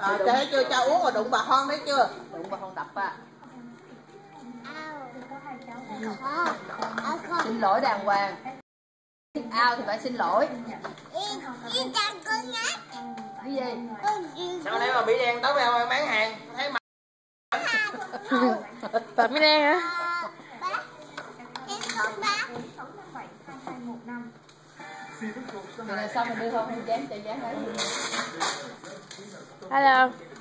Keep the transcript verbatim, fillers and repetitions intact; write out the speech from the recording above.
À, để chưa cho uống rồi đụng bà Hon đấy chưa? Đụng bà Hon đập à. Xin lỗi đàng hoàng. Ao thì phải xin lỗi. Cái gì? Sao nãy mà bị đen tới bán hàng thấy mặt. Bà Mỹ đen hả? Thì là xong mình đưa con đi dán cho dán đấy. Hello.